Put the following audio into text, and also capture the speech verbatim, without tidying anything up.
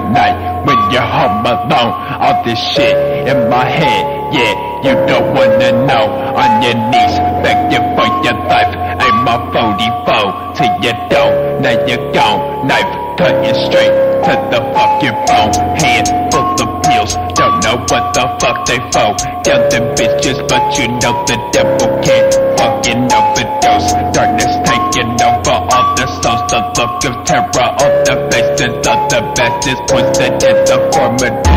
at night when you're home alone. All this shit in my head, yeah, you don't wanna know. On your knees, begging for your life. Aim my forty-four till you don't. Now you're gone, knife cutting straight to the fucking bone. Hand full of pills, don't know what the fuck they for. Killing bitches, but you know the devil can't fucking overdose. Darkness taking over all the souls. The look of terror on the faces of the bastards, poison in the form of